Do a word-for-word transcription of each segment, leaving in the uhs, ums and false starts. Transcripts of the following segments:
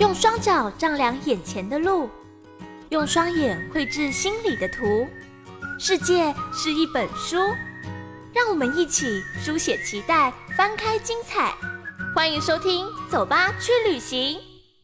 用双脚丈量眼前的路，用双眼绘制心里的图。世界是一本书，让我们一起书写期待，翻开精彩。欢迎收听《走吧，去旅行》。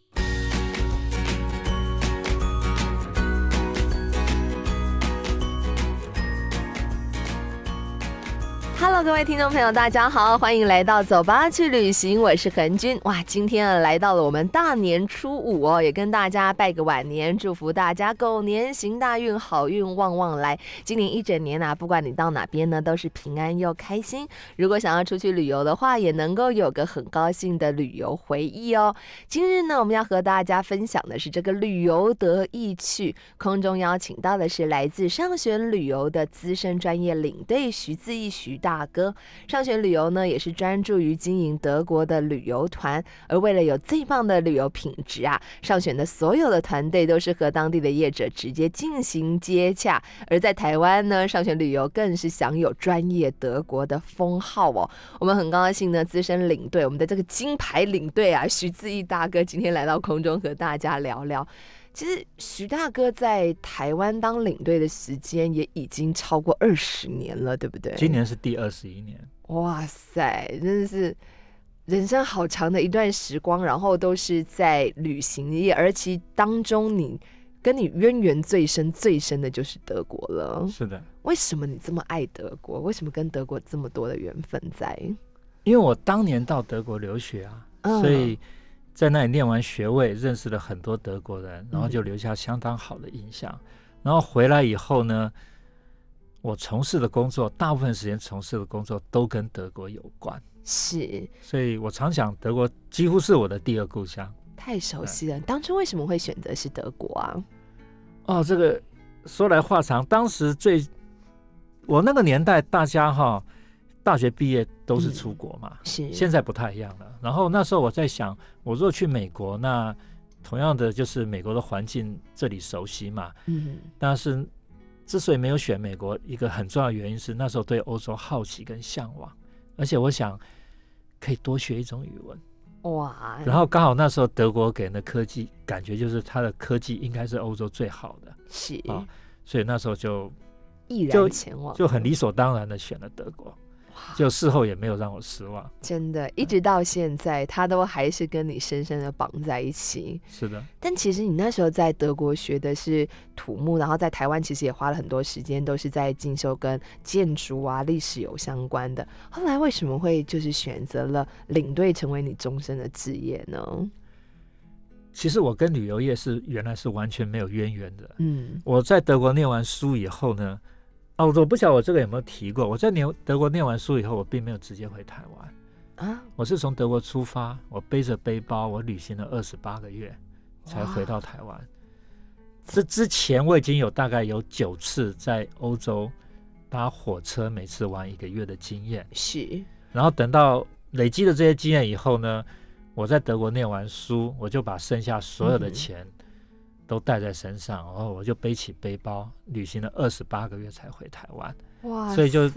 Hello， 各位听众朋友，大家好，欢迎来到走吧去旅行，我是恒君。哇，今天啊来到了我们大年初五哦，也跟大家拜个晚年，祝福大家狗年行大运，好运旺旺来。今年一整年啊，不管你到哪边呢，都是平安又开心。如果想要出去旅游的话，也能够有个很高兴的旅游回忆哦。今日呢，我们要和大家分享的是这个旅游得意趣，空中邀请到的是来自上选旅游的资深专业领队徐自毅徐大。大哥，上选旅游呢也是专注于经营德国的旅游团，而为了有最棒的旅游品质啊，上选的所有的团队都是和当地的业者直接进行接洽。而在台湾呢，上选旅游更是享有专业德国的封号哦。我们很高兴呢，资深领队，我们的这个金牌领队啊，徐自毅大哥今天来到空中和大家聊聊。其实徐大哥在台湾当领队的时间也已经超过二十年了，对不对？ 今年是第二十一年。 哇塞，真的是人生好长的一段时光，然后都是在旅行业，而其当中你跟你渊源最深最深的就是德国了。 是的。 为什么你这么爱德国？为什么跟德国这么多的缘分在？ 因为我当年到德国留学啊，嗯、所以在那里念完学位，认识了很多德国人，然后就留下相当好的印象。嗯、然后回来以后呢，我从事的工作，大部分时间从事的工作都跟德国有关。 是， 所以我常讲，德国几乎是我的第二故乡。 太熟悉了。当初为什么会选择是德国啊？ 哦，这个说来话长。当时最我那个年代，大家哈。大学毕业都是出国嘛、嗯、是，现在不太一样了。然后那时候我在想，我如果去美国，那同样的就是美国的环境这里熟悉嘛，嗯，但是之所以没有选美国，一个很重要的原因是那时候对欧洲好奇跟向往，而且我想可以多学一种语文。哇！然后刚好那时候德国给人的科技感觉就是它的科技应该是欧洲最好的， 是啊，所以那时候就毅然前往， 就很理所当然的选了德国。就事后也没有让我失望， 真的，一直到现在，他都还是跟你深深的绑在一起。 是的， 但其实你那时候在德国学的是土木，然后在台湾其实也花了很多时间，都是在进修跟建筑啊、历史有相关的。后来为什么会就是选择了领队成为你终身的职业呢？ 其实我跟旅游业是原来是完全没有渊源的。嗯，我在德国念完书以后呢。哦，我不晓得我这个有没有提过。我在德国念完书以后，我并没有直接回台湾啊，我是从德国出发，我背着背包，我旅行了二十八个月才回到台湾。这之前我已经有大概有九次在欧洲搭火车，每次玩一个月的经验。是，然后等到累积了这些经验以后呢，我在德国念完书，我就把剩下所有的钱。嗯都带在身上，然后我就背起背包，旅行了二十八个月才回台湾。哇，所以就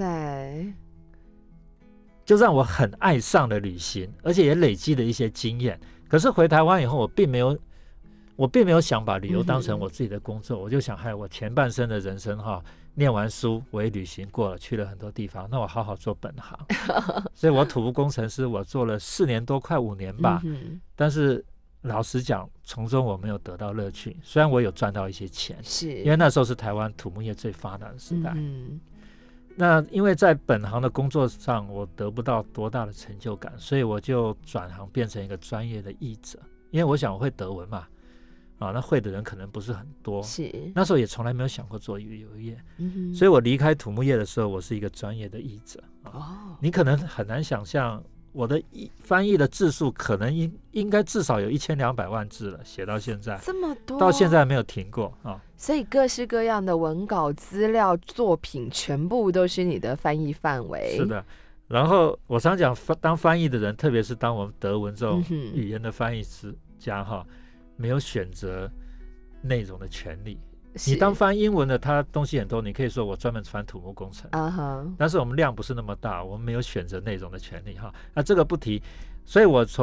就让我很爱上了旅行，而且也累积了一些经验。可是回台湾以后，我并没有，我并没有想把旅游当成我自己的工作，嗯、我就想，嗨，我前半生的人生哈，念完书我也旅行过了，去了很多地方，那我好好做本行。所以我土木工程师，我做了四年多，快五年吧，嗯、但是。老实讲，从中我没有得到乐趣。虽然我有赚到一些钱，是因为那时候是台湾土木业最发达的时代。嗯，那因为在本行的工作上，我得不到多大的成就感，所以我就转行变成一个专业的译者。因为我想我会德文嘛，啊，那会的人可能不是很多。是那时候也从来没有想过做旅游业，嗯、所以我离开土木业的时候，我是一个专业的译者。哦，你可能很难想象。我的翻译的字数可能应应该至少有一千两百万字了，写到现在这么多， 到现在没有停过啊！ 所以各式各样的文稿、资料、作品，全部都是你的翻译范围。 是的，然后我常讲，当翻译的人，特别是当我们德文这种语言的翻译师家哈、嗯，没有选择内容的权利。你当翻英文的，它东西很多，你可以说我专门翻土木工程， uh-huh. 但是我们量不是那么大，我们没有选择内容的权利哈。那这个不提，所以我从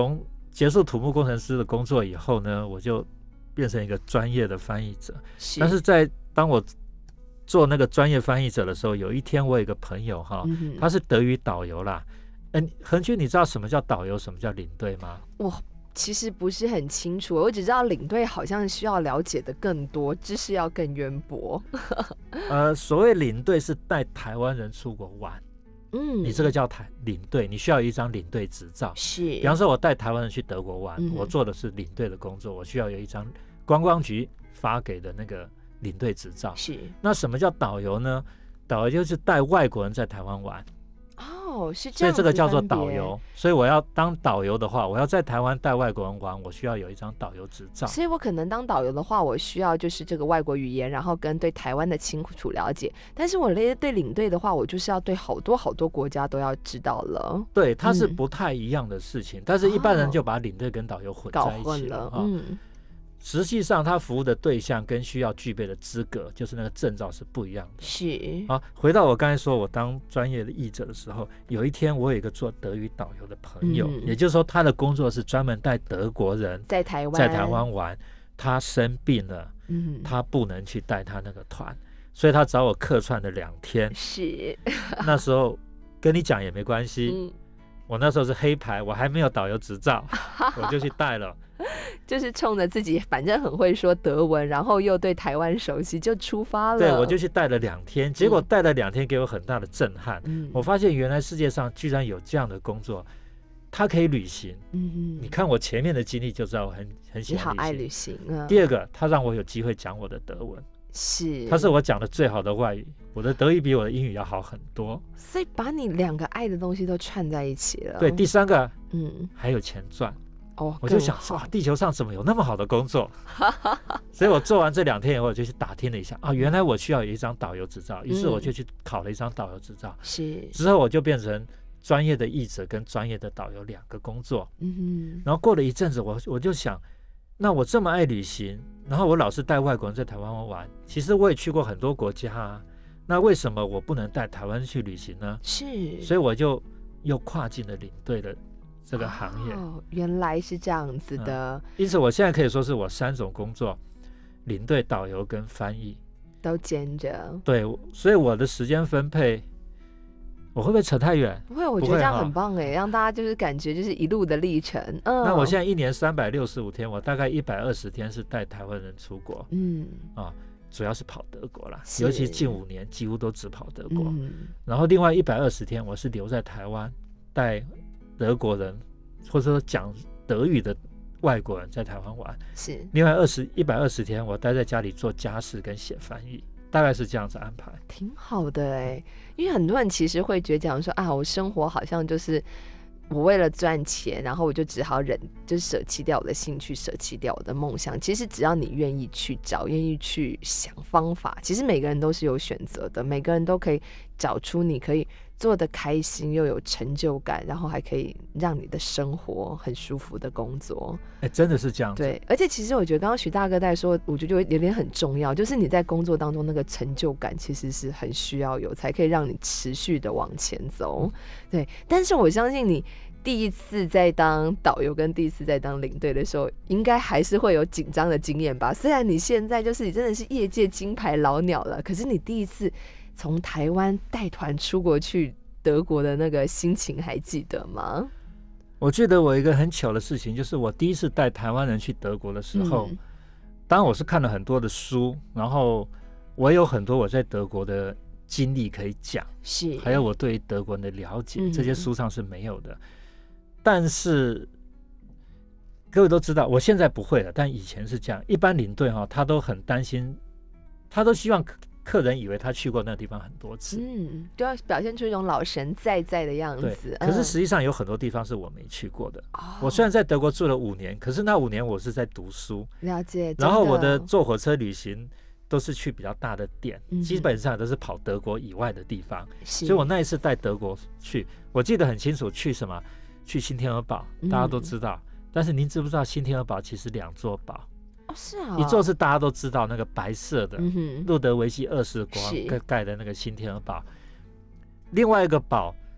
结束土木工程师的工作以后呢，我就变成一个专业的翻译者。 是， 但是在当我做那个专业翻译者的时候，有一天我有一个朋友哈， 嗯、 他是德语导游啦。哎，恒君，你知道什么叫导游，什么叫领队吗？ 我其实不是很清楚，我只知道领队好像需要了解的更多，知识要更渊博。 呃，所谓领队是带台湾人出国玩。 嗯， 你这个叫台领队，你需要有一张领队执照。 是， 比方说，我带台湾人去德国玩， 嗯、 我做的是领队的工作，我需要有一张观光局发给的那个领队执照。 是， 那什么叫导游呢？导游就是带外国人在台湾玩。 哦，是这样， 所以这个叫做导游。所以我要当导游的话，我要在台湾带外国人玩，我需要有一张导游执照。 所以我可能当导游的话，我需要就是这个外国语言，然后跟对台湾的清楚了解。但是我对领队的话，我就是要对好多好多国家都要知道了。 对，它是不太一样的事情，嗯、但是一般人就把领队跟导游混在一起了。 搞混了，嗯。 实际上，他服务的对象跟需要具备的资格，就是那个证照是不一样的。 是啊，回到我刚才说，我当专业的译者的时候，有一天我有一个做德语导游的朋友，嗯、也就是说，他的工作是专门带德国人在台湾在台湾玩，他生病了，嗯，他不能去带他那个团，所以他找我客串了两天。 是那时候跟你讲也没关系， 嗯、 我那时候是黑牌，我还没有导游执照，我就去带了。 就是冲着自己反正很会说德文，然后又对台湾熟悉，就出发了。 对，我就去带了两天，结果带了两天给我很大的震撼。嗯、我发现原来世界上居然有这样的工作，它可以旅行。嗯、你看我前面的经历就知道我很很喜欢旅行。你好爱旅行啊！ 第二个，它让我有机会讲我的德文。 是， 它是我讲的最好的外语，我的德语比我的英语要好很多。 所以把你两个爱的东西都串在一起了。 对，第三个，嗯，还有钱赚。哦、我就想哇，地球上怎么有那么好的工作？所以我做完这两天以后，我就去打听了一下啊，原来我需要有一张导游执照，于是我就去考了一张导游执照。 是、嗯， 之后我就变成专业的译者跟专业的导游两个工作。嗯哼， 然后过了一阵子，我我就想，那我这么爱旅行，然后我老是带外国人在台湾玩，其实我也去过很多国家啊，那为什么我不能带台湾去旅行呢？ 是， 所以我就又跨进了领队的这个行业。 哦，原来是这样子的。 嗯、因此我现在可以说是我三种工作，领队、导游跟翻译都兼着。 对，所以我的时间分配，我会不会扯太远？ 不会，我觉得这样很棒哎，让大家就是感觉就是一路的历程。嗯， 那我现在一年三百六十五天，我大概一百二十天是带台湾人出国。嗯啊，主要是跑德国啦，尤其近五年几乎都只跑德国。嗯、然后另外一百二十天我是留在台湾带德国人或者说讲德语的外国人在台湾玩。 是， 另外二十一百二十天我待在家里做家事跟写翻译。大概是这样子安排， 挺好的哎。因为很多人其实会觉得讲说啊，我生活好像就是我为了赚钱，然后我就只好忍，就是舍弃掉我的兴趣，舍弃掉我的梦想。其实只要你愿意去找，愿意去想方法，其实每个人都是有选择的，每个人都可以找出你可以做得开心又有成就感，然后还可以让你的生活很舒服的工作。 哎、欸，真的是这样子。 对，而且其实我觉得刚刚许大哥在说，我觉得有点很重要，就是你在工作当中那个成就感其实是很需要有，才可以让你持续的往前走。对，但是我相信你第一次在当导游跟第一次在当领队的时候，应该还是会有紧张的经验吧？虽然你现在就是你真的是业界金牌老鸟了，可是你第一次从台湾带团出国去德国的那个心情还记得吗？ 我记得我一个很糗的事情，就是我第一次带台湾人去德国的时候，嗯、当然我是看了很多的书，然后我有很多我在德国的经历可以讲， 是， 还有我对德国人的了解， 嗯、 这些书上是没有的。但是各位都知道，我现在不会了，但以前是这样。一般领队哈，他都很担心，他都希望客人以为他去过那个地方很多次， 嗯，都要表现出一种老神在在的样子。 对，可是实际上有很多地方是我没去过的。嗯、我虽然在德国住了五年，可是那五年我是在读书， 了解。 然后我的坐火车旅行都是去比较大的点， 嗯、 基本上都是跑德国以外的地方。所以我那一次带德国去，我记得很清楚，去什么？去新天鹅堡，大家都知道。嗯、但是您知不知道新天鹅堡其实两座堡？ 哦，是啊， 一座是大家都知道那个白色的， 嗯、 路德维希二世国王盖的那个新天鹅堡，另外一个堡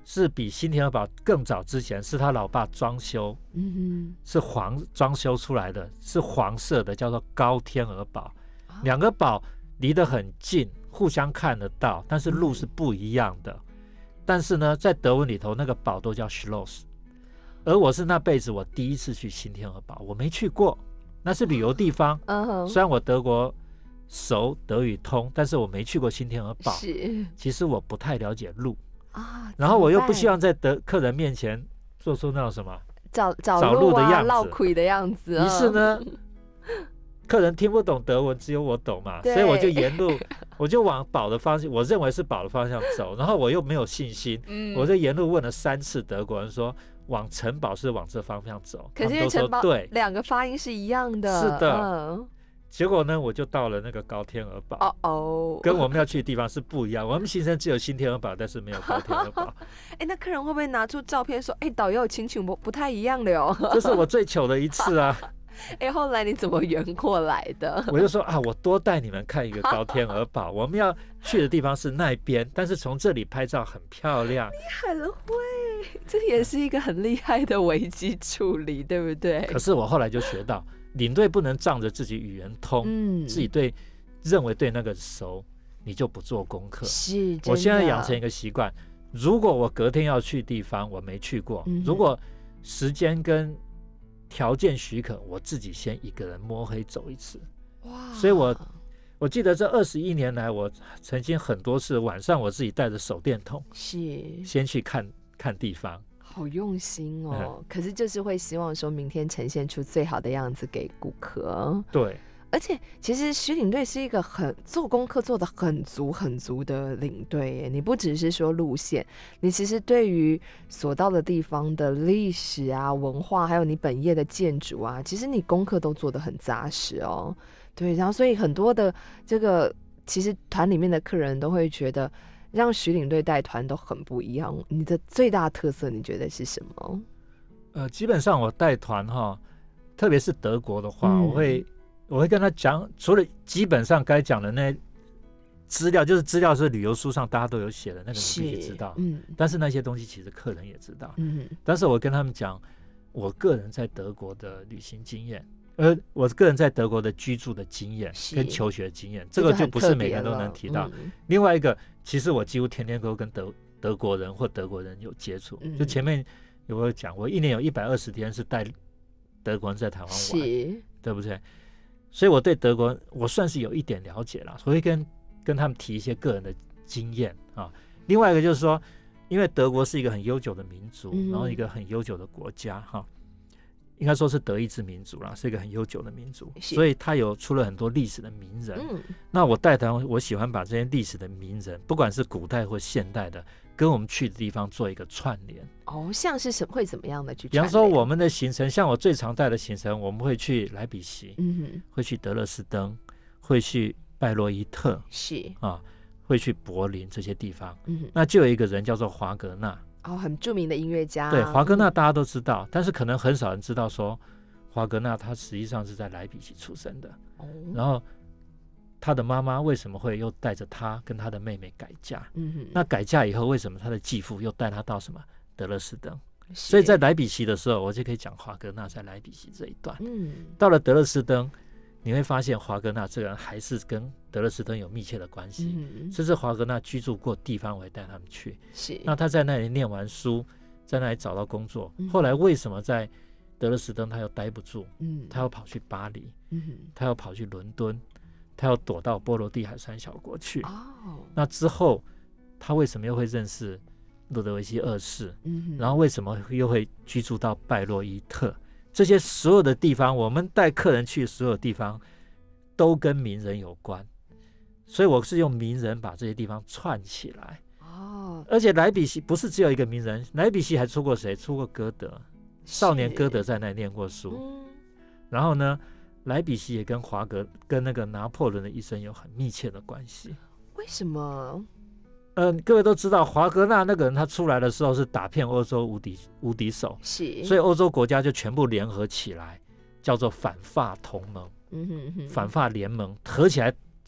是比新天鹅堡更早之前，是他老爸装修， 嗯是黄装修出来的，是黄色的，叫做高天鹅堡。两个堡离得很近，互相看得到，但是路是不一样的。嗯、但是呢，在德文里头，那个堡都叫 Schloss， 而我是那辈子我第一次去新天鹅堡，我没去过，那是旅游地方。 嗯、 虽然我德国熟，德语通，但是我没去过新天鹅堡。 是， 其实我不太了解路啊， 然后我又不希望在德客人面前做出那种什么找找找路啊、 路的样子、 绕亏的样子。 于是呢，客人听不懂德文，只有我懂嘛，所以我就沿路，我就往堡的方向，我认为是堡的方向走，然后我又没有信心，嗯、我就沿路问了三次德国人说，往城堡是往这方向走， 可是因为城堡对， 两个发音是一样的， 是的。 嗯、 结果呢，我就到了那个高天鹅堡， 哦哦， 跟我们要去的地方是不一样。我们行程只有新天鹅堡，但是没有高天鹅堡。 哎，那客人会不会拿出照片说，哎，导游情景不不太一样的哟？ 这是我最糗的一次啊！ 哎，后来你怎么圆过来的？ 我就说啊，我多带你们看一个高天鹅堡，我们要去的地方是那边，但是从这里拍照很漂亮。 你很会，这也是一个很厉害的危机处理，对不对？ 可是我后来就学到，领队不能仗着自己语言通，嗯、自己对认为对那个熟，你就不做功课。 是， 我现在养成一个习惯，如果我隔天要去地方我没去过，嗯、如果时间跟条件许可，我自己先一个人摸黑走一次。哇！所以我我记得这二十一年来，我曾经很多次晚上我自己带着手电筒， 是先去看看地方。 好用心哦！嗯、可是就是会希望说明天呈现出最好的样子给顾客。 对。 而且其实徐领队是一个很做功课做得很足很足的领队耶，你不只是说路线，你其实对于所到的地方的历史啊、文化，还有你本业的建筑啊，其实你功课都做得很扎实哦。对，然后所以很多的这个其实团里面的客人都会觉得让徐领队带团都很不一样。你的最大特色你觉得是什么？ 呃，基本上我带团哈，特别是德国的话，嗯、我会。我会跟他讲，除了基本上该讲的那资料，就是资料是旅游书上大家都有写的那个，你必须知道。嗯，但是那些东西其实客人也知道。嗯，但是我跟他们讲，我个人在德国的旅行经验，呃，我个人在德国的居住的经验跟求学经验，这个就不是每个人都能提到。嗯、另外一个，其实我几乎天天都跟德德国人或德国人有接触。嗯、就前面有没有讲，我一年有一百二十天是带德国人在台湾玩，对不对？所以我对德国我算是有一点了解啦，所以跟跟他们提一些个人的经验啊。另外一个就是说，因为德国是一个很悠久的民族，嗯、然后一个很悠久的国家哈、啊，应该说是德意志民族啦，是一个很悠久的民族，所以他有出了很多历史的名人。嗯、那我带团，我喜欢把这些历史的名人，不管是古代或现代的，跟我们去的地方做一个串联。 哦，像是什会怎么样的去串联？ 比方说我们的行程，像我最常带的行程，我们会去莱比锡，嗯哼，会去德勒斯登，会去拜洛伊特， 是啊，会去柏林这些地方。嗯哼，那就有一个人叫做华格纳， 哦，很著名的音乐家。 对，华格纳大家都知道，嗯、但是可能很少人知道说，华格纳他实际上是在莱比锡出生的。哦，然后他的妈妈为什么会又带着他跟他的妹妹改嫁？嗯哼，那改嫁以后，为什么他的继父又带他到什么德勒斯登？所以在莱比锡的时候，我就可以讲华格纳在莱比锡这一段。嗯，到了德勒斯登，你会发现华格纳这个人还是跟德勒斯登有密切的关系。嗯，这是华格纳居住过地方，我会带他们去。是，那他在那里念完书，在那里找到工作。嗯、后来为什么在德勒斯登他又待不住？嗯，他又跑去巴黎。嗯，他又跑去伦敦。他要躲到波罗的海三小国去。哦，那之后他为什么又会认识路德维希二世？嗯，然后为什么又会居住到拜洛伊特？这些所有的地方，我们带客人去所有地方都跟名人有关，所以我是用名人把这些地方串起来。哦，而且莱比锡不是只有一个名人，莱比锡还出过谁？出过歌德，少年歌德在那里念过书。嗯，然后呢？莱比锡也跟华格跟那个拿破仑的一生有很密切的关系。 为什么？ 呃，各位都知道，华格纳那个人他出来的时候是打遍欧洲无敌无敌手，是，所以欧洲国家就全部联合起来，叫做反法同盟。嗯哼哼，反法联盟合起来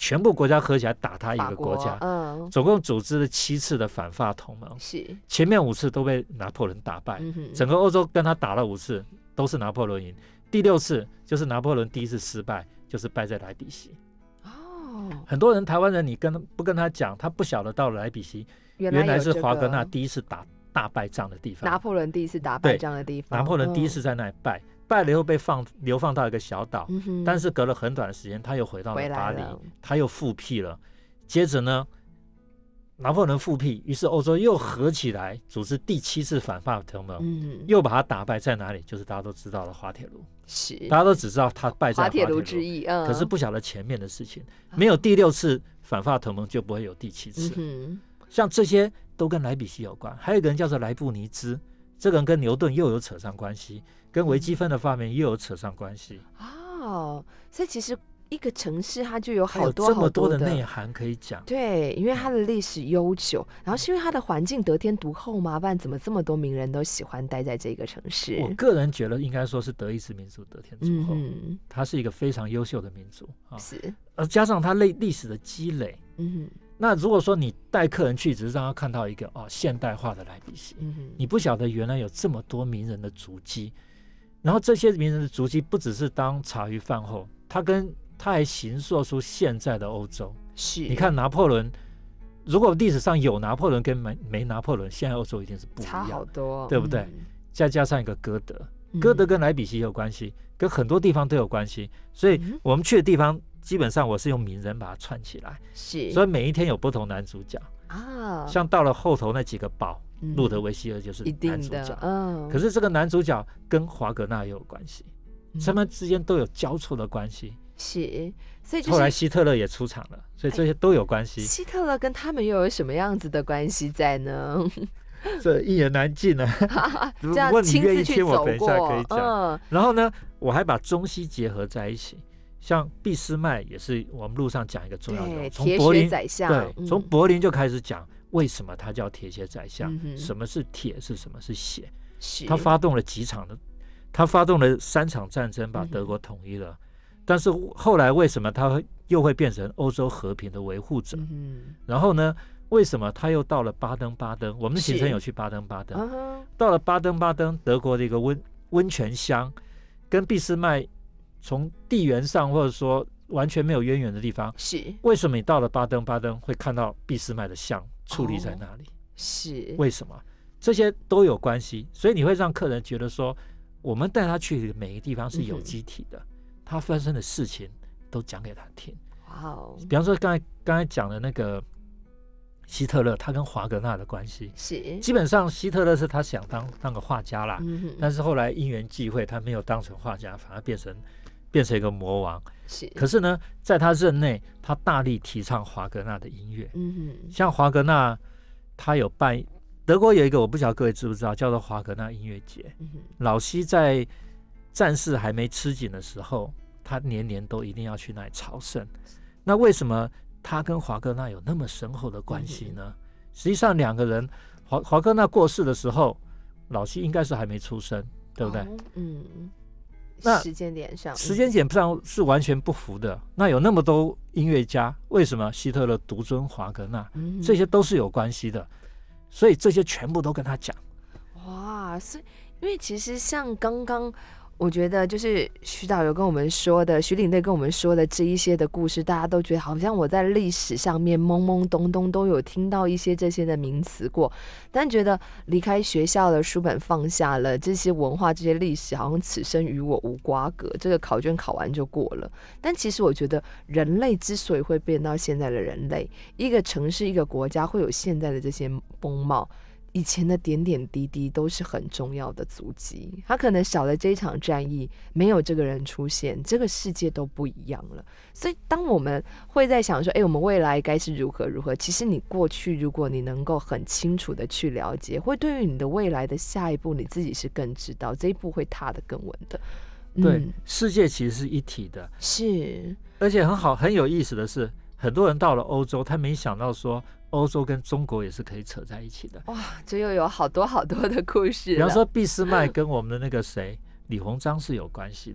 全部国家合起来打他一法国个国家， 嗯， 总共组织了七次的反法同盟， 是， 前面五次都被拿破仑打败， 嗯哼， 整个欧洲跟他打了五次都是拿破仑赢，第六次就是拿破仑第一次失败，就是败在莱比锡。 哦， 很多人台湾人你跟不跟他讲，他不晓得到了莱比锡原原来是有这个华格纳第一次打大败仗的地方， 拿破仑第一次打败对这样的地方， 拿破仑第一次在那里败，败了以后被放流放到一个小岛， 嗯哼， 但是隔了很短的时间他又回到回来了巴黎了， 他又复辟了。接着呢，拿破仑复辟，于是欧洲又合起来组织第七次反法同盟， 嗯， 又把他打败在哪里？就是大家都知道的滑铁卢， 是大家都只知道他败在滑铁滑铁卢卢之役，嗯， 可是不晓得前面的事情。没有第六次反法同盟，就不会有第七次。 嗯像这些都跟莱比锡有关。还有一个人叫做莱布尼兹，这个人跟牛顿又有扯上关系，跟微积分的发明又有扯上关系。 哼，哦，所以其实一个城市它就有还有好多这么好多多的内涵可以讲。 对，因为它的历史悠久，然后是因为它的环境得天独厚吗？不然怎么这么多名人都喜欢待在这个城市？ 我个人觉得应该说是德意志民族得天独厚， 嗯它是一个非常优秀的民族啊哼，，是， 而加上它历历史的积累。 嗯那如果说你带客人去，只是让他看到一个哦现代化的莱比锡， 哼，嗯哼， 你不晓得原来有这么多名人的足迹，然后这些名人的足迹不只是当茶余饭后，他跟他还形塑出现在的欧洲。 是， 你看拿破仑，如果历史上有拿破仑跟没没拿破仑，现在欧洲一定是不一差好样， 多， 对不对？ 嗯再加上一个歌德， 嗯歌德跟莱比锡有关系，跟很多地方都有关系，所以嗯我们去的地方基本上我是用名人把它串起来， 是， 所以每一天有不同男主角。 啊， 像到了后头那几个堡， 嗯路德维希尔就是一定的男主角，， 嗯， 可是这个男主角跟华格纳也有关系， 嗯他们之间都有交错的关系。 是，所以就后来是希特勒也出场了，所以这些都有关系， 希特勒跟他们又有什么样子的关系在呢？ 这一言难尽啊。 这样如果你亲自去愿意听，我走等一下过可以讲。 嗯， 然后呢，我还把中西结合在一起，像俾斯麦也是我们路上讲一个重要人对， 物，从铁血柏林宰相， 对， 嗯从柏林就开始讲为什么他叫铁血宰相， 嗯哼什么是铁，是什么是血。 是他发动了几场的，他发动了三场战争，把德国统一了。 嗯但是后来为什么他会又会变成欧洲和平的维护者？ 嗯然后呢，为什么他又到了巴登巴登？我们的行程是有去巴登巴登， 哼，嗯哼到了巴登巴登，德国的一个温温泉乡，跟俾斯麦从地缘上或者说完全没有渊源的地方， 是为什么你到了巴登巴登会看到俾斯麦的像矗立在那里？ 是， 为什么？这些都有关系，所以你会让客人觉得说，我们带他去的每一个地方是有机体的，他发生的事情都讲给他听。 哇哦， 比方说刚才刚才讲的那个希特勒，他跟华格纳的关系， 是， 基本上希特勒是他想当当个画家啦， 嗯哼， 但是后来因缘际会，他没有当成画家，反而变成变成一个魔王。 是， 可是呢，在他任内，他大力提倡华格纳的音乐， 嗯哼， 像华格纳，他有办德国有一个我不晓得各位知不知道，叫做华格纳音乐节。 嗯哼， 老西在战事还没吃紧的时候，他年年都一定要去那里朝圣。那为什么他跟华格纳有那么深厚的关系呢？实际上两个人，华华格纳过世的时候，老西应该是还没出生，对不对？ 哦嗯， 那时间点上， 时间点上是完全不符的。那有那么多音乐家，为什么希特勒独尊华格纳？ 嗯哼这些都是有关系的，所以这些全部都跟他讲。 哇，所以因为其实像刚刚。我觉得就是徐导游跟我们说的，徐领队跟我们说的这一些的故事，大家都觉得好像我在历史上面懵懵懂懂都有听到一些这些的名词过，但觉得离开学校的书本放下了，这些文化这些历史好像此生与我无瓜葛，这个考卷考完就过了。但其实我觉得人类之所以会变到现在的人类，一个城市一个国家会有现在的这些风貌，以前的点点滴滴都是很重要的足迹，他可能少了这一场战役，没有这个人出现，这个世界都不一样了。所以当我们会在想说，哎，我们未来该是如何如何，其实你过去如果你能够很清楚的去了解，会对于你的未来的下一步你自己是更知道，这一步会踏得更稳的。 对， 嗯， 世界其实是一体的， 是， 而且很好很有意思的是，很多人到了欧洲，他没想到说欧洲跟中国也是可以扯在一起的。 哇，这又有好多好多的故事了。 比方说俾斯麦跟我们的那个谁李鸿章是有关系的。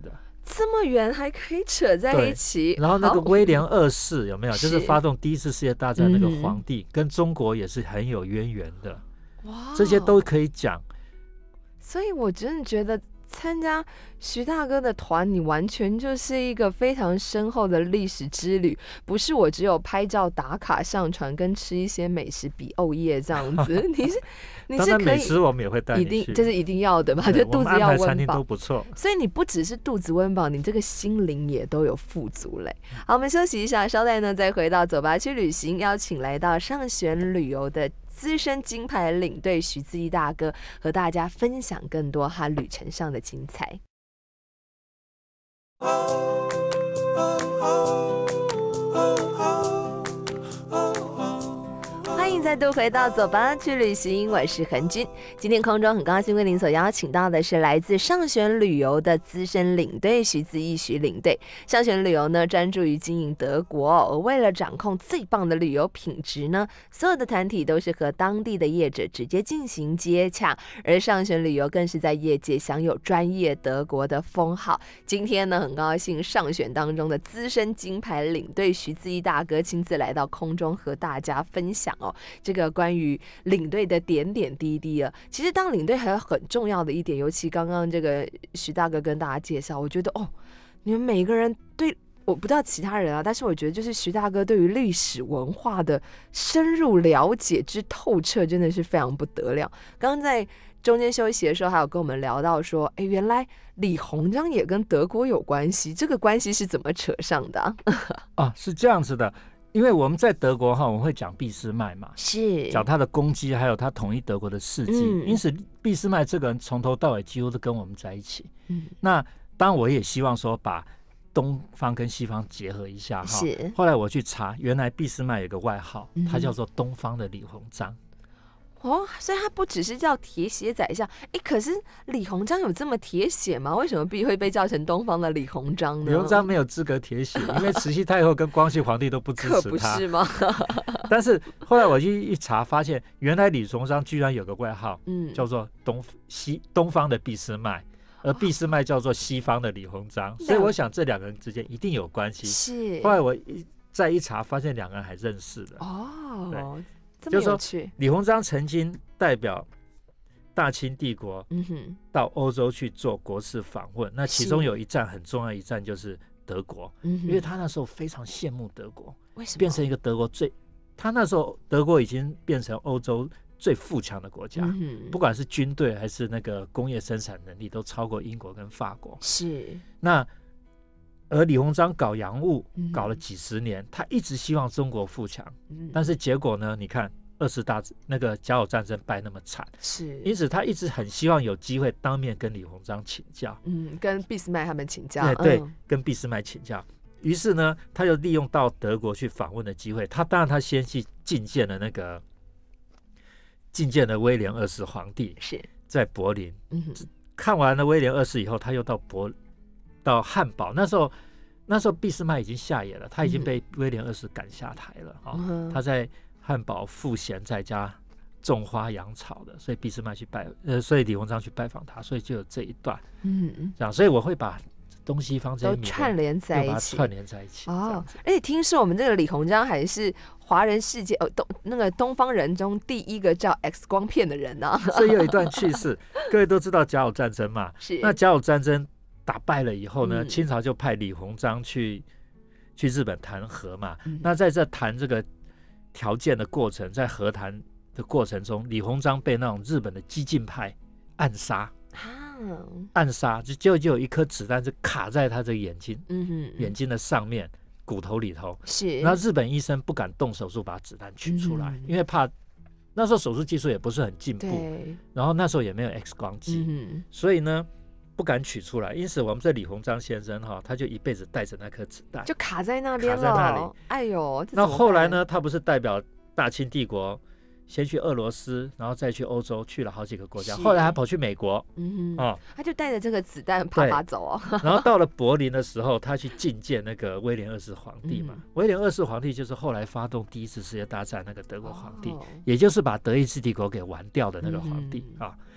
这么远还可以扯在一起。 然后那个威廉二世有没有，就是发动第一次世界大战那个皇帝， 嗯、 跟中国也是很有渊源的。 哇， 这些都可以讲。 所以我真的觉得参加徐大哥的团，你完全就是一个非常深厚的历史之旅，不是我只有拍照打卡上传跟吃一些美食比欧耶这样子。你是你是可以，当然美食我们也会带你去， 一定这是一定要的嘛，就肚子要温饱。餐厅都不错， 所以你不只是肚子温饱，你这个心灵也都有富足嘞。好，我们休息一下，稍待呢再回到走吧去旅行，邀请来到上选旅游的资深金牌领队徐自毅大哥，和大家分享更多他旅程上的精彩。欢迎再度回到走吧去旅行，我是恒君。今天空中很高兴为您所邀请到的是来自上选旅游的资深领队徐自毅徐领队。上选旅游呢专注于经营德国，而为了掌控最棒的旅游品质呢，所有的团体都是和当地的业者直接进行接洽，而上选旅游更是在业界享有专业德国的封号。今天呢很高兴上选当中的资深金牌领队徐自毅大哥亲自来到空中和大家分享哦，这个关于领队的点点滴滴啊。其实当领队还有很重要的一点，尤其刚刚这个徐大哥跟大家介绍，我觉得哦，你们每个人对，我不知道其他人啊，但是我觉得就是徐大哥对于历史文化的深入了解之透彻，真的是非常不得了。刚刚在中间休息的时候，还有跟我们聊到说，哎，原来李鸿章也跟德国有关系，这个关系是怎么扯上的啊？ 啊，是这样子的。因为我们在德国哈，我们会讲俾斯麦嘛， 是讲他的功绩，还有他统一德国的事迹。嗯、因此，俾斯麦这个人从头到尾几乎都跟我们在一起。嗯，那当然我也希望说把东方跟西方结合一下哈。是。后来我去查，原来俾斯麦有个外号，嗯、他叫做东方的李鸿章。 哦，所以他不只是叫铁血宰相，哎，可是李鸿章有这么铁血吗？为什么必会被叫成东方的李鸿章呢？ 李鸿章没有资格铁血，因为慈禧太后跟光绪皇帝都不支持他， 可不是吗？ 但是后来我去一查，发现原来李鸿章居然有个外号，嗯，叫做东西东方的俾斯麦，而俾斯麦叫做西方的李鸿章，哦、所以我想这两个人之间一定有关系。 是。 后来我一再一查，发现两个人还认识的。 哦， 对。 就是说， 李鸿章曾经代表大清帝国到欧洲去做国事访问，那其中有一站很重要，一站就是德国，因为他那时候非常羡慕德国， 为什么变成一个德国最，他那时候德国已经变成欧洲最富强的国家，不管是军队还是那个工业生产能力都超过英国跟法国。 是， 那而李鸿章搞洋务搞了几十年，他一直希望中国富强，但是结果呢？你看二次大那个甲午战争败那么惨， 是， 因此他一直很希望有机会当面跟李鸿章请教， 嗯，跟俾斯麦他们请教， 对对，嗯、跟俾斯麦请教。于是呢，他就利用到德国去访问的机会，他当然他先去觐见了那个觐见了威廉二世皇帝， 是在柏林，嗯、看完了威廉二世以后，他又到柏。到汉堡，那时候那时候俾斯麦已经下野了，他已经被威廉二世赶下台了、嗯哦、他在汉堡赋闲在家种花养草的，所以俾斯麦去拜呃，所以李鸿章去拜访他，所以就有这一段，嗯，这样，所以我会把东西方这些都串联在一起， 串联在一起哦。而且听说我们这个李鸿章还是华人世界哦东那个东方人中第一个照 X 光片的人呢、啊。 所以有一段趣事，各位都知道甲午战争嘛， 是那甲午战争打败了以后呢，清朝就派李鸿章去去日本谈和嘛。嗯、那在这谈这个条件的过程，在和谈的过程中，李鸿章被那种日本的激进派暗杀，啊、暗杀就就就有一颗子弹就卡在他这个眼睛，嗯、眼睛的上面骨头里头。 是， 那日本医生不敢动手术把子弹取出来，嗯、因为怕那时候手术技术也不是很进步，然后那时候也没有 X 光机，嗯、所以呢。不敢取出来，因此我们这李鸿章先生哈，他就一辈子带着那颗子弹， 就卡在那边了， 卡在那里。 哎呦， 那后来呢？他不是代表大清帝国，先去俄罗斯，然后再去欧洲，去了好几个国家，后来还跑去美国，嗯哼，哦，他就带着这个子弹啪啪走哦。 然后到了柏林的时候，他去觐见那个威廉二世皇帝嘛。嗯、威廉二世皇帝就是后来发动第一次世界大战那个德国皇帝，哦、也就是把德意志帝国给玩掉的那个皇帝、嗯、啊。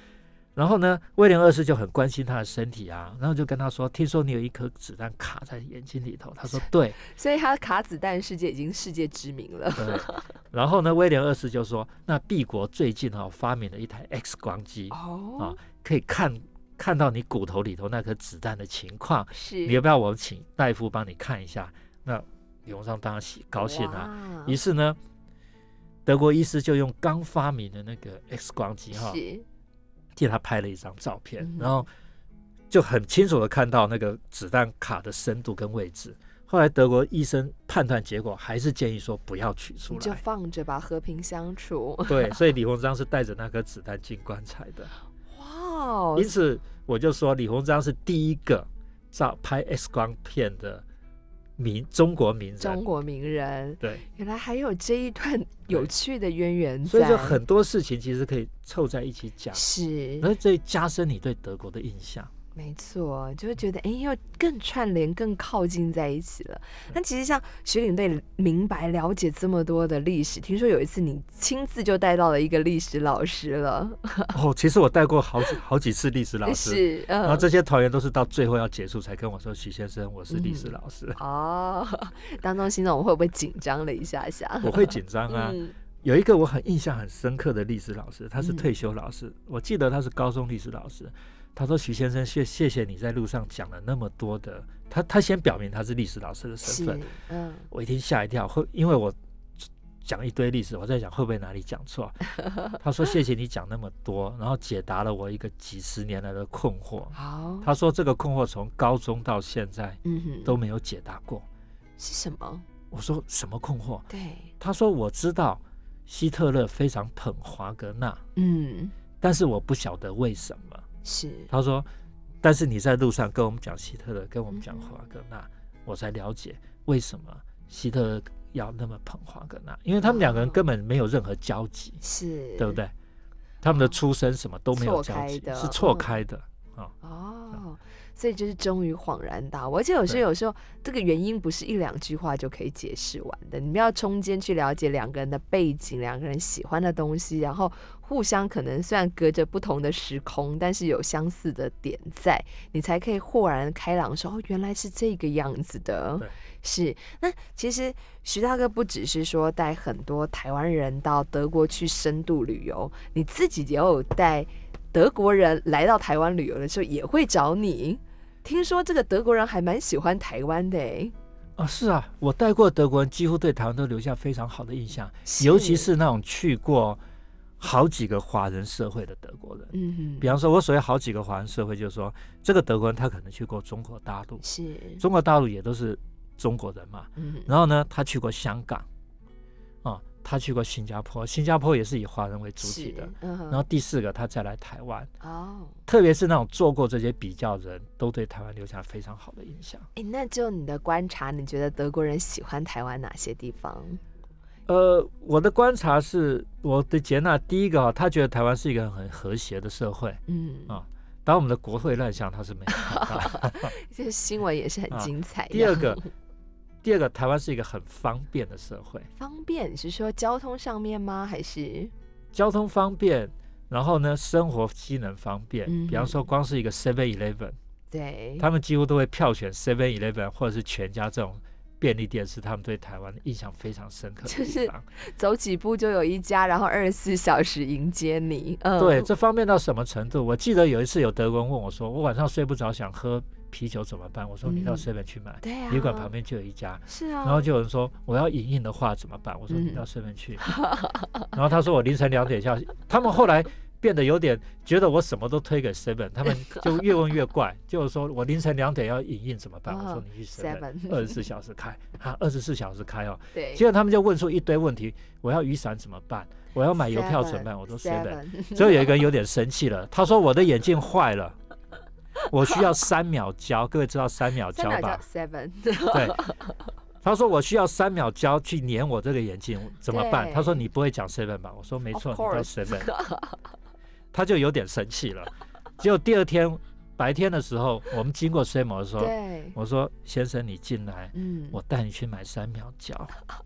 然后呢，威廉二世就很关心他的身体啊，然后就跟他说：“听说你有一颗子弹卡在眼睛里头。”他说：“对。” 所以他卡子弹世界已经世界知名了。 对。然后呢，威廉二世就说：“那帝国最近哈、哦、发明了一台 X 光机， 哦， 啊，可以看看到你骨头里头那颗子弹的情况。 是， 你要不要我请大夫帮你看一下？”那李鸿章当然喜高兴啊。于是呢，德国医师就用刚发明的那个 X 光机哈。替他拍了一张照片，嗯、然后就很清楚的看到那个子弹卡的深度跟位置。后来德国医生判断结果还是建议说不要取出来， 就放着吧，和平相处。 对，所以李鸿章是带着那颗子弹进棺材的。 哇！ 因此我就说李鸿章是第一个照拍 X 光片的名中国名人， 中国名人。 对， 原来还有这一段有趣的渊源在， 所以就很多事情其实可以凑在一起讲， 是， 而这加深你对德国的印象。 没错，就会觉得哎，又更串联、更靠近在一起了。但其实像许领队明白了解这么多的历史，听说有一次你亲自就带到了一个历史老师了。 哦，其实我带过好几好几次历史老师， 是，嗯、 然后这些团员都是到最后要结束才跟我说：“许先生，我是历史老师。 嗯”哦，当中心总会不会紧张了一下下？ 我会紧张啊。嗯，有一个我很印象很深刻的历史老师，他是退休老师，嗯、我记得他是高中历史老师。他说：“徐先生，谢谢谢你在路上讲了那么多的。他他先表明他是历史老师的身份，嗯，我一听吓一跳，会因为我讲一堆历史，我在想会不会哪里讲错。他说：谢谢你讲那么多，然后解答了我一个几十年来的困惑。好，他说这个困惑从高中到现在都没有解答过。 是什么？ 我说什么困惑？ 对， 他说我知道希特勒非常捧华格纳，嗯，但是我不晓得为什么。”是，他说，但是你在路上跟我们讲希特勒，跟我们讲华格纳，嗯、我才了解为什么希特勒要那么捧华格纳，因为他们两个人根本没有任何交集，是，对不对？他们的出身什么都没有交集，是错开的啊。哦， 哦，所以就是终于恍然大悟，而且有时候有时候这个原因不是一两句话就可以解释完的，你们要中间去了解两个人的背景，两个人喜欢的东西，然后互相可能虽然隔着不同的时空，但是有相似的点在，你才可以豁然开朗说哦，原来是这个样子的。是，那其实徐大哥不只是说带很多台湾人到德国去深度旅游，你自己也有带德国人来到台湾旅游的时候也会找你。听说这个德国人还蛮喜欢台湾的哎。 啊，是啊，我带过德国人几乎对台湾都留下非常好的印象，尤其是那种去过好几个华人社会的德国人。嗯哼，比方说我所谓好几个华人社会，就是说这个德国人他可能去过中国大陆，是中国大陆也都是中国人嘛。嗯，然后呢，他去过香港，啊，他去过新加坡，新加坡也是以华人为主体的。嗯，然后第四个他再来台湾。哦，特别是那种做过这些比较人都对台湾留下非常好的印象。 哎，那就你的观察，你觉得德国人喜欢台湾哪些地方？ 呃，我的观察是，我的接纳，第一个、啊，他觉得台湾是一个很和谐的社会，嗯啊，当然我们的国会乱象他是没有看到， 这新闻也是很精彩、啊。 第二个，第二个，台湾是一个很方便的社会。 方便，你是说交通上面吗？还是交通方便，然后呢，生活机能方便，嗯、比方说光是一个 seven eleven， 对， 他们几乎都会票选 seven eleven 或者是全家这种便利店，是他们对台湾印象非常深刻的地方， 就是走几步就有一家，然后二十四小时迎接你。嗯， 对，这方便到什么程度？我记得有一次有德国人问我说：“我晚上睡不着，想喝啤酒怎么办？”我说：“你到 seven 去买， 对啊， 旅馆旁边就有一家。” 是啊。 然后就有人说：“我要影印的话怎么办？”我说：“你到 seven 去。嗯”然后他说：“我凌晨两点下去。”他们后来变得有点觉得我什么都推给 seven， 他们就越问越怪，就是说我凌晨两点要影印怎么办？ Oh, 我说你去 seven， 二十四小时开啊，二十四小时开哦。对。结果他们就问出一堆问题，我要雨伞怎么办？我要买邮票怎么办？我说 seven。最后有一个人有点生气了，他说我的眼镜坏了，我需要三秒胶。各位知道三秒胶吧 ？seven。 对。他说我需要三秒胶去粘我这个眼镜，怎么办？他说你不会讲 seven 吧？我说没错，你到 seven。他就有点生气了。结果第二天白天的时候，我们经过 seven 的时候，我说先生你进来，嗯，我带你去买三秒胶。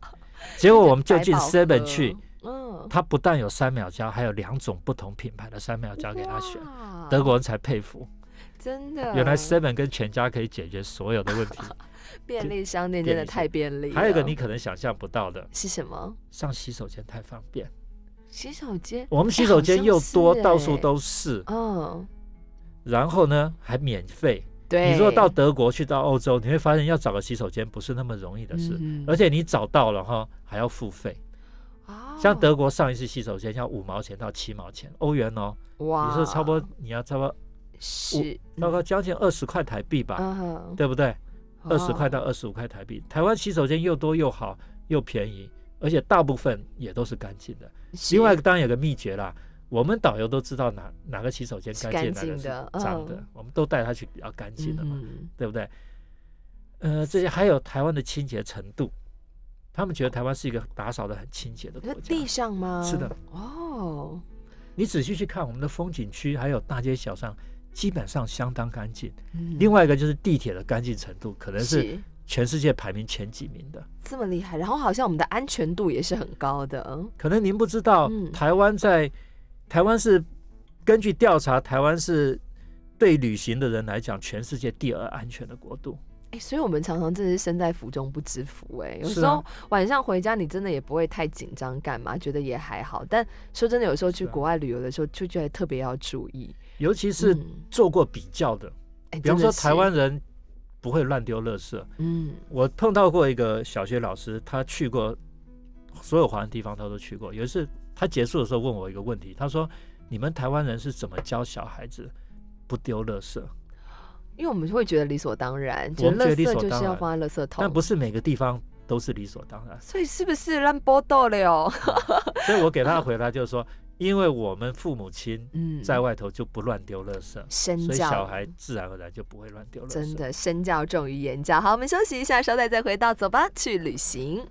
结果我们就进百宝盒 seven 去， 嗯， 它不但有三秒胶，还有两种不同品牌的三秒胶给他选， 哇德国人才佩服。 真的， 原来 seven 跟全家可以解决所有的问题。 便利商店真的太便利了。 还有一个你可能想象不到的， 是什么？ 上洗手间太方便。 洗手间， 我们洗手间又多， 欸到处都是。 嗯， 然后呢，还免费。 对， 你说到德国去到欧洲，你会发现要找个洗手间不是那么容易的事， 嗯、 而且你找到了哈还要付费。 哦、 像德国上一次洗手间要五毛钱到七毛钱欧元哦， 哇， 你说差不多你要差不多是大概将近二十块台币吧， 嗯、 对不对？ 哦、 二十块到二十五块台币。台湾洗手间又多又好又便宜，而且大部分也都是干净的。另外当然有个秘诀啦，我们导游都知道哪哪个洗手间干净，哪个是脏的，嗯、我们都带他去比较干净的嘛，嗯、对不对？呃，这些还有台湾的清洁程度，他们觉得台湾是一个打扫的很清洁的国家。 地上吗？ 是的。 哦， 你仔细去看我们的风景区，还有大街小巷，基本上相当干净。 嗯、 另外一个就是地铁的干净程度，可能是全世界排名前几名的， 这么厉害。然后好像我们的安全度也是很高的。 可能您不知道， 嗯、 台湾在台湾是根据调查，台湾是对旅行的人来讲，全世界第二安全的国度。 欸、所以我们常常真的是身在福中不知福。哎、欸，有时候晚上回家，你真的也不会太紧张，干嘛？觉得也还好。但说真的，有时候去国外旅游的时候，就觉得特别要注意， 尤其是做过比较的， 嗯、 比方说台湾人不会乱丢垃圾。 嗯， 我碰到过一个小学老师，他去过所有华人地方，他都去过。有一次他结束的时候问我一个问题，他说：“你们台湾人是怎么教小孩子不丢垃圾？” 因为我们会觉得理所当然，觉得垃圾就是要放在垃圾桶， 但不是每个地方都是理所当然。 所以是不是烂波豆了哟？ 所以我给他的回答就是说，因为我们父母亲在外头就不乱丢垃圾， 身教， 所以小孩自然而然就不会乱丢垃圾。 真的，身教重于言教。好，我们休息一下，稍待再回到走吧去旅行。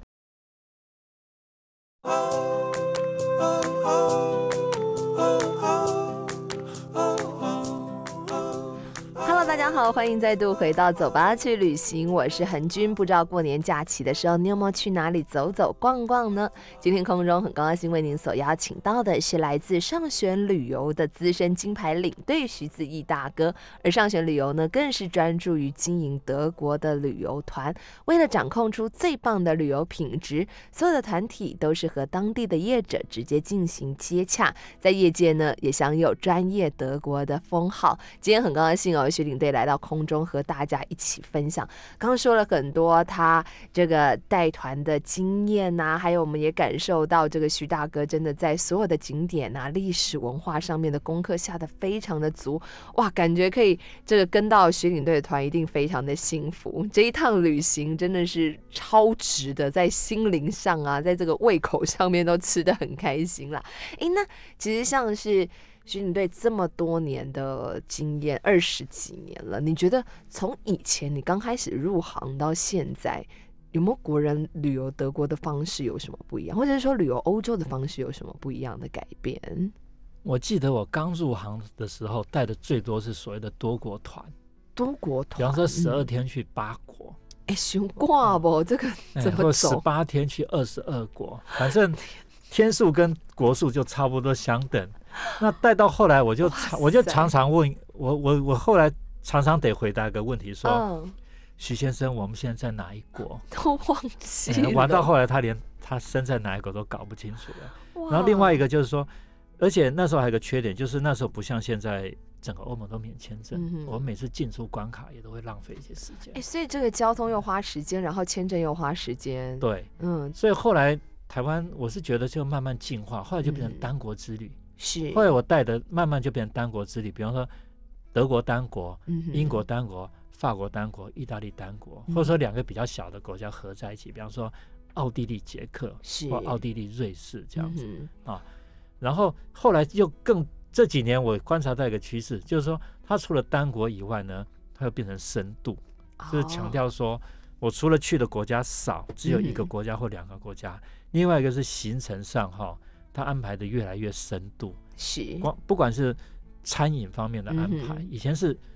大家好，欢迎再度回到走吧去旅行，我是恒君。不知道过年假期的时候，你有没有去哪里走走逛逛呢？今天空中很高兴为您所邀请到的是来自上选旅游的资深金牌领队徐子毅大哥，而上选旅游呢，更是专注于经营德国的旅游团。为了掌控出最棒的旅游品质，所有的团体都是和当地的业者直接进行接洽，在业界呢也享有专业德国的封号。今天很高兴哦，徐领队来到空中和大家一起分享。刚刚说了很多他这个带团的经验啊，还有我们也感受到这个徐大哥真的在所有的景点啊、历史文化上面的功课下得非常的足，哇，感觉可以这个跟到徐领队的团一定非常的幸福。这一趟旅行真的是超值的，在心灵上啊，在这个胃口上面都吃得很开心啦。诶，那其实像是徐领队这么多年的经验，二十几年了，你觉得从以前你刚开始入行到现在，有没有国人旅游德国的方式有什么不一样，或者是说旅游欧洲的方式有什么不一样的改变？ 我记得我刚入行的时候带的最多是所谓的多国团， 多国团， 比方说十二天去八国， 哎、嗯，凶挂不？这个怎么走？ 十八天去二十二国，反正天数跟国数就差不多相等。那带到后来，我就我就常常问我我我后来常常得回答一个问题说，嗯、徐先生，我们现在在哪一国？ 都忘记了。 玩到后来，他连他身在哪一国都搞不清楚了。然后另外一个就是说，而且那时候还有个缺点，就是那时候不像现在整个欧盟都免签证，嗯、我们每次进出关卡也都会浪费一些时间。 哎，所以这个交通又花时间，然后签证又花时间。 对，嗯，所以后来台湾我是觉得就慢慢进化，后来就变成单国之旅。嗯是， 后来我带的慢慢就变成单国之旅，比方说德国单国、嗯、英国单国、法国单国、意大利单国，嗯、或者说两个比较小的国家合在一起，比方说奥地利、捷克或奥地利、瑞士这样子、嗯、啊。然后后来又更这几年我观察到一个趋势，就是说它除了单国以外呢，它又变成深度，哦、就是强调说我除了去的国家少，只有一个国家或两个国家，嗯、另外一个是行程上哈。他安排的越来越深度， 是光不管是餐饮方面的安排，嗯、以前是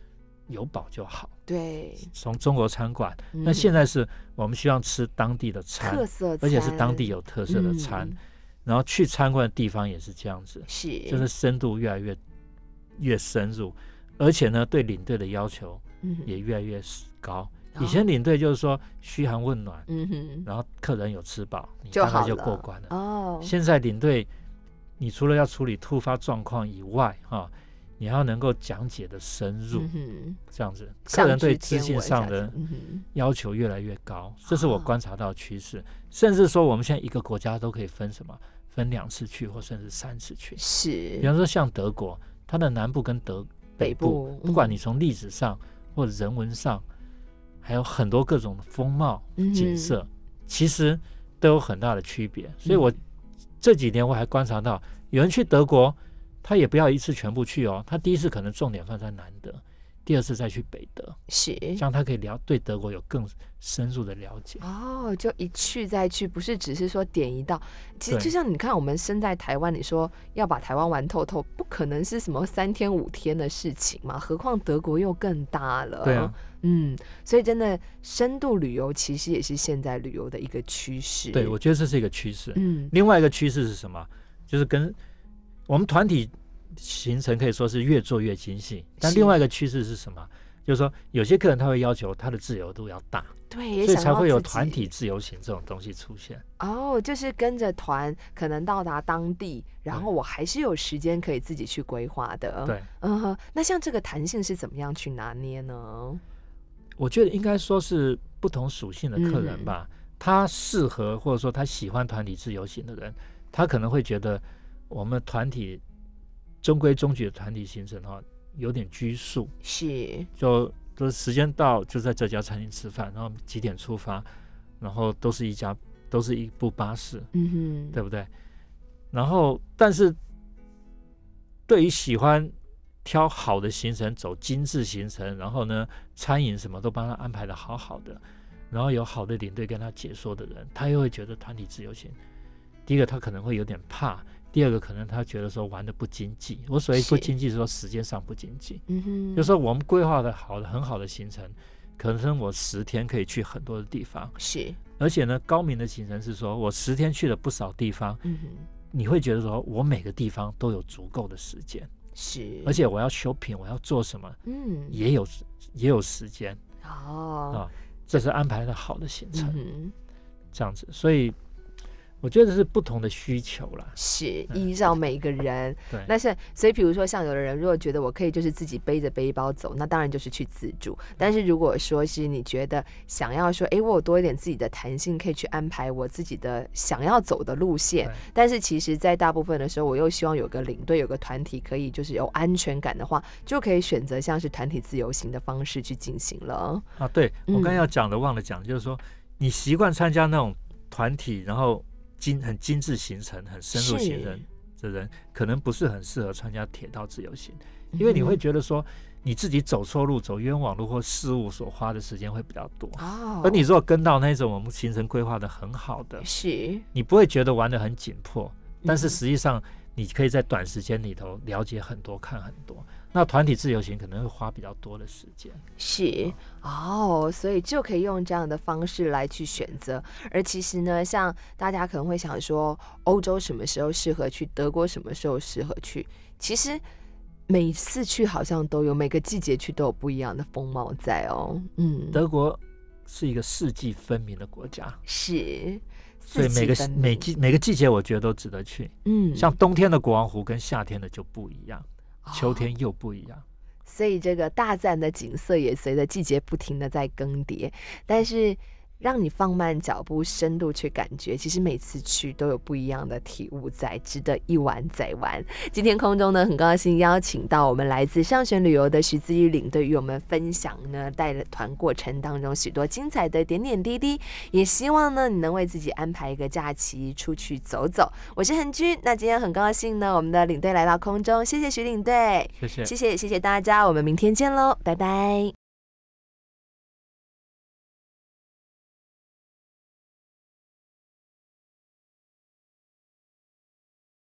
有饱就好。 对， 从中国餐馆， 嗯那现在是我们希望吃当地的餐， 特色餐， 而且是当地有特色的餐。 嗯然后去参观的地方也是这样子， 是， 就是深度越来越越深入，而且呢，对领队的要求也越来越高。 嗯、 以前领队就是说嘘寒问暖， 嗯哼， 然后客人有吃饱，你就大概就过关了。 哦， 现在领队，你除了要处理突发状况以外，哈，你还要能够讲解的深入， 嗯、 这样子，客人对资讯上的嗯、 要求越来越高，这是我观察到的趋势。哦、甚至说，我们现在一个国家都可以分什么？分两次去，或甚至三次去。 是， 比方说像德国，它的南部跟德北部，北部不管你从历史上或者人文上，还有很多各种的风貌、景色，嗯、其实都有很大的区别。所以我这几年我还观察到，有人去德国，他也不要一次全部去哦，他第一次可能重点放在南德，第二次再去北德， 是这样他可以了对德国有更深入的了解。 哦，就一去再去，不是只是说点一道。其实就像你看，我们身在台湾，你说要把台湾玩透透，不可能是什么三天五天的事情嘛，何况德国又更大了。 对啊， 嗯，所以真的深度旅游其实也是现在旅游的一个趋势。 对，我觉得这是一个趋势。 嗯， 另外一个趋势是什么？就是跟我们团体行程可以说是越做越精细，但另外一个趋势是什么？就是说有些客人他会要求他的自由度要大， 对， 所以才会有团体自由行这种东西出现。 哦，就是跟着团可能到达当地，然后我还是有时间可以自己去规划的。 对， 嗯哼，那像这个弹性是怎么样去拿捏呢？ 我觉得应该说是不同属性的客人吧，嗯、他适合或者说他喜欢团体自由行的人，他可能会觉得我们团体中规中矩的团体行程哈，有点拘束， 是就都时间到就在这家餐厅吃饭，然后几点出发，然后都是一家都是一部巴士， 嗯哼， 对不对？然后但是对于喜欢挑好的行程，走精致行程，然后呢餐饮什么都帮他安排的好好的，然后有好的领队跟他解说的人，他又会觉得团体自由行，第一个他可能会有点怕，第二个可能他觉得说玩的不经济。我所谓不经济是说时间上不经济， 嗯哼， 就是说我们规划的好的很好的行程，可能我十天可以去很多的地方， 是， 而且呢高明的行程是说我十天去了不少地方， 嗯哼， 你会觉得说我每个地方都有足够的时间， 是， 而且我要 shopping 我要做什么， 嗯， 也有也有时间， 哦， 啊，这是安排的好的行程， 嗯， 这样子，所以我觉得是不同的需求啦， 是依照每一个人。 对， 那是所以，比如说像有的人如果觉得我可以就是自己背着背包走，那当然就是去自助。但是如果说是你觉得想要说，哎，我有多一点自己的弹性，可以去安排我自己的想要走的路线。但是其实，在大部分的时候，我又希望有个领队，有个团体，可以就是有安全感的话，就可以选择像是团体自由行的方式去进行了。 啊，对，我刚才要讲的忘了讲，嗯、就是说你习惯参加那种团体，然后精很精致行程、很深入行程的人，可能不是很适合参加铁道自由行，因为你会觉得说你自己走错路、走冤枉路或事务所花的时间会比较多。 哦， 而你如果跟到那种我们行程规划的很好的， 是你不会觉得玩得很紧迫，但是实际上你可以在短时间里头了解很多、看很多。那团体自由行可能会花比较多的时间， 是哦，所以就可以用这样的方式来去选择。而其实呢，像大家可能会想说，欧洲什么时候适合去，德国什么时候适合去，其实每次去好像都有，每个季节去都有不一样的风貌在哦。嗯， 德国是一个四季分明的国家， 是， 所以每个每季每个季节我觉得都值得去。 嗯， 像冬天的国王湖跟夏天的就不一样。秋天又不一样， 所以这个大自然的景色也随着季节不停的在更迭，但是让你放慢脚步，深度去感觉，其实每次去都有不一样的体悟在，值得一玩再玩。今天空中呢，很高兴邀请到我们来自上选旅游的徐姿玉领队与我们分享呢带团过程当中许多精彩的点点滴滴，也希望呢你能为自己安排一个假期出去走走。我是恒君，那今天很高兴呢我们的领队来到空中，谢谢徐领队， 谢谢谢谢谢谢大家，我们明天见喽，拜拜。